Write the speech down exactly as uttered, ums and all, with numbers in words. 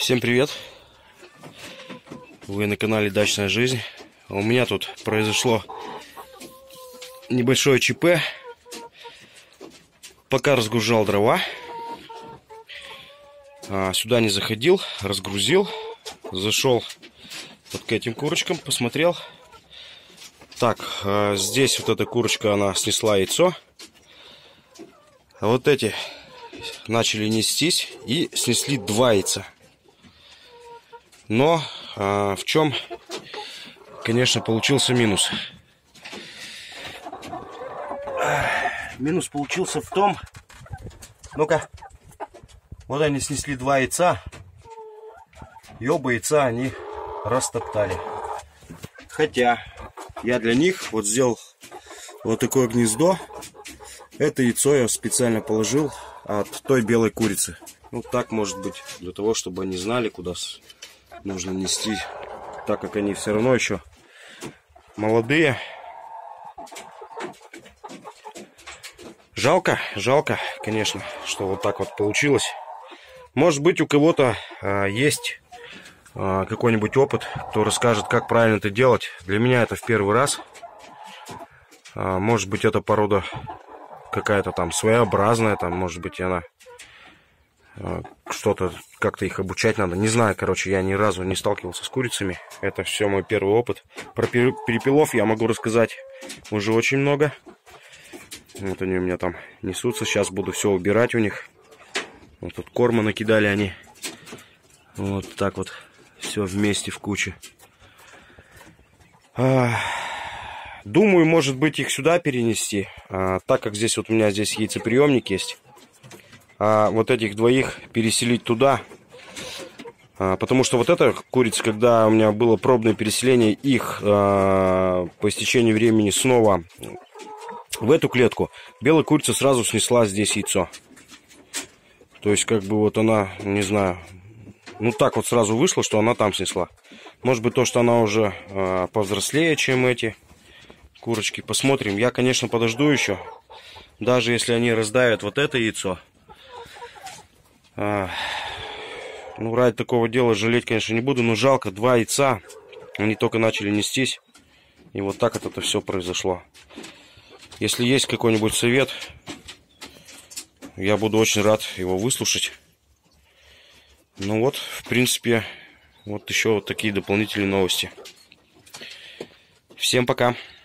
Всем привет! Вы на канале Дачная жизнь. У меня тут произошло небольшое ЧП. Пока разгружал дрова, сюда не заходил, разгрузил, зашел вот к этим курочкам, посмотрел. Так, здесь вот эта курочка, она снесла яйцо. А вот эти начали нестись и снесли два яйца. Но а, в чем, конечно, получился минус. Минус получился в том, ну-ка, вот они снесли два яйца, и оба яйца они растоптали. Хотя я для них вот сделал вот такое гнездо. Это яйцо я специально положил от той белой курицы. Ну так может быть, для того, чтобы они знали, куда нужно нести, так как они все равно еще молодые. Жалко, жалко, конечно, что вот так вот получилось. Может быть, у кого-то а, есть а, какой-нибудь опыт, кто расскажет, как правильно это делать. Для меня это в первый раз. А, может быть, эта порода какая-то там своеобразная, там, может быть, она а, что-то, как-то их обучать надо. Не знаю, короче, я ни разу не сталкивался с курицами. Это все мой первый опыт. Про перепелов я могу рассказать уже очень много. Вот они у меня там несутся. Сейчас буду все убирать у них. Вот тут корма накидали они. Вот так вот. Все вместе в куче. А, думаю, может быть, их сюда перенести. А, так как здесь вот у меня здесь яйцеприемник есть. А вот этих двоих переселить туда. А, потому что вот эта курица, когда у меня было пробное переселение, их а, по истечению времени снова в эту клетку, белая курица сразу снесла здесь яйцо. То есть, как бы вот она, не знаю, ну так вот сразу вышло, что она там снесла. Может быть, то, что она уже э, повзрослее, чем эти курочки. Посмотрим. Я, конечно, подожду еще. Даже если они раздавят вот это яйцо. Э, ну, ради такого дела жалеть, конечно, не буду. Но жалко, два яйца. Они только начали нестись. И вот так вот это все произошло. Если есть какой-нибудь совет, я буду очень рад его выслушать. Ну вот, в принципе, вот еще вот такие дополнительные новости. Всем пока!